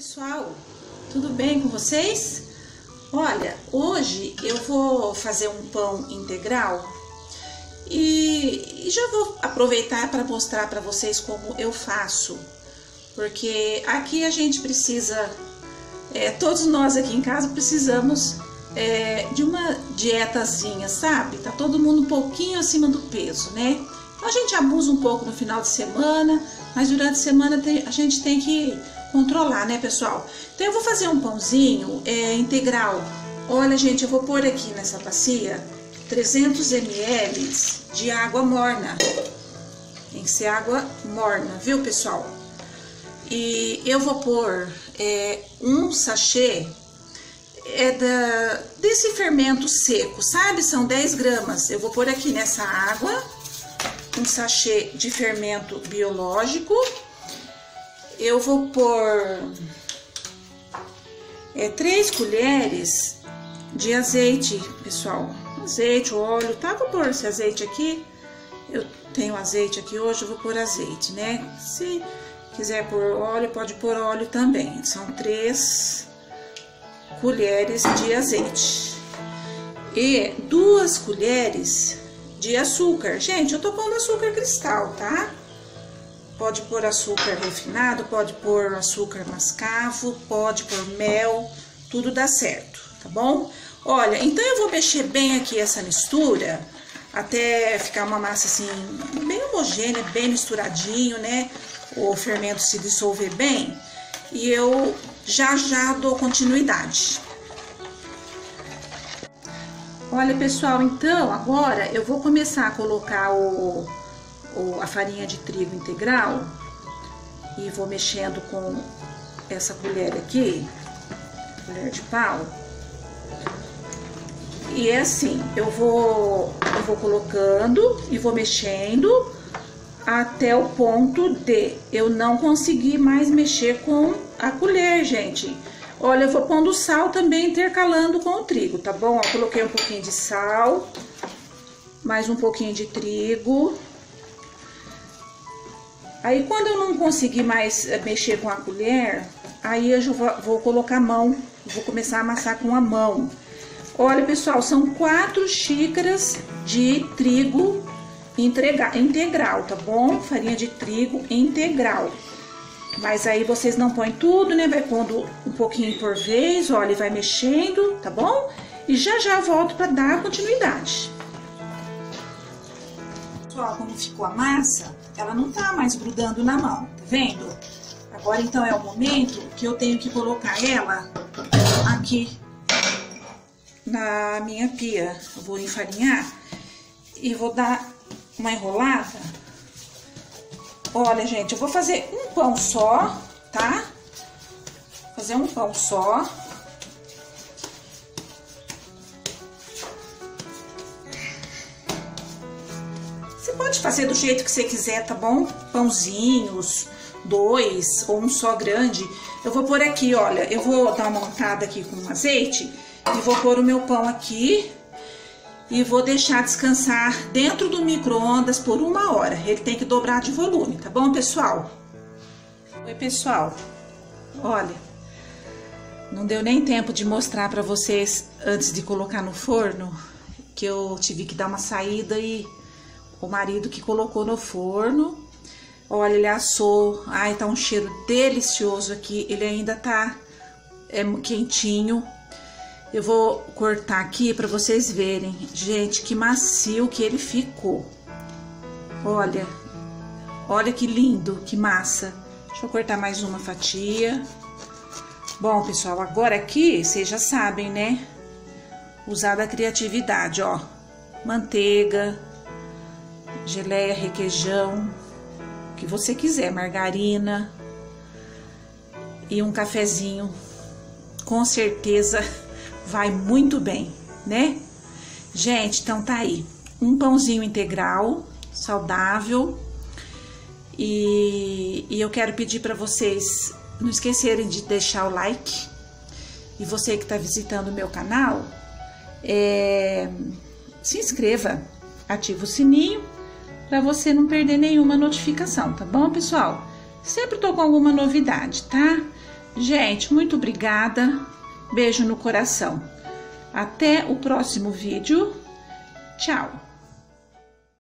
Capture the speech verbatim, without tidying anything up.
pessoal, tudo bem com vocês? Olha, hoje eu vou fazer um pão integral e, e já vou aproveitar para mostrar para vocês como eu faço, porque aqui a gente precisa, é, todos nós aqui em casa precisamos é, de uma dietazinha, sabe? Tá todo mundo um pouquinho acima do peso, né? Então a gente abusa um pouco no final de semana, mas durante a semana tem, a gente tem que controlar, né, pessoal? Então eu vou fazer um pãozinho é, integral. Olha, gente, eu vou pôr aqui nessa bacia trezentos mililitros de água morna. Tem que ser água morna, viu, pessoal? E eu vou pôr é, um sachê é da, desse fermento seco, sabe? São dez gramas. Eu vou pôr aqui nessa água um sachê de fermento biológico. Eu vou pôr é, três colheres de azeite, pessoal. Azeite, óleo, tá? Vou pôr esse azeite aqui. Eu tenho azeite aqui hoje, eu vou pôr azeite, né? Se quiser pôr óleo, pode pôr óleo também. São três colheres de azeite. E duas colheres de açúcar. Gente, eu tô pondo açúcar cristal, tá? Pode pôr açúcar refinado, pode pôr açúcar mascavo, pode pôr mel, tudo dá certo, tá bom? Olha, então eu vou mexer bem aqui essa mistura, até ficar uma massa assim, bem homogênea, bem misturadinho, né? O fermento se dissolver bem, e eu já já dou continuidade. Olha, pessoal, então agora eu vou começar a colocar o... a farinha de trigo integral e vou mexendo com essa colher aqui, colher de pau. E é assim, eu vou, eu vou colocando e vou mexendo até o ponto de eu não conseguir mais mexer com a colher, gente. Olha, eu vou pondo sal também intercalando com o trigo, tá bom? Ó, coloquei um pouquinho de sal, mais um pouquinho de trigo. Aí, quando eu não conseguir mais mexer com a colher, aí eu vou, vou colocar a mão, vou começar a amassar com a mão. Olha, pessoal, são quatro xícaras de trigo entrega, integral, tá bom? Farinha de trigo integral. Mas aí vocês não põem tudo, né? Vai pondo um pouquinho por vez, olha, e vai mexendo, tá bom? E já já volto para dar continuidade. Pessoal, como ficou a massa, ela não tá mais grudando na mão, tá vendo? Agora, então, é o momento que eu tenho que colocar ela aqui na minha pia. Eu vou enfarinhar e vou dar uma enrolada. Olha, gente, eu vou fazer um pão só, tá? Fazer um pão só. Você pode fazer do jeito que você quiser, tá bom? Pãozinhos, dois ou um só grande. Eu vou pôr aqui, olha, eu vou dar uma montada aqui com azeite e vou pôr o meu pão aqui e vou deixar descansar dentro do micro-ondas por uma hora. Ele tem que dobrar de volume, tá bom, pessoal? Oi, pessoal. Olha, não deu nem tempo de mostrar pra vocês antes de colocar no forno, que eu tive que dar uma saída e o marido que colocou no forno, olha, ele assou, ai, tá um cheiro delicioso aqui, ele ainda tá é, quentinho. Eu vou cortar aqui pra vocês verem, gente, que macio que ele ficou. Olha, olha que lindo, que massa. Deixa eu cortar mais uma fatia. Bom, pessoal, agora aqui, vocês já sabem, né? Usar da criatividade, ó. Manteiga, geleia, requeijão, o que você quiser, margarina e um cafezinho, com certeza vai muito bem, né? Gente, então tá aí, um pãozinho integral, saudável, e, e eu quero pedir para vocês não esquecerem de deixar o like, e você que tá visitando o meu canal, é, se inscreva, ativa o sininho, para você não perder nenhuma notificação, tá bom, pessoal? Sempre tô com alguma novidade, tá? Gente, muito obrigada. Beijo no coração. Até o próximo vídeo. Tchau.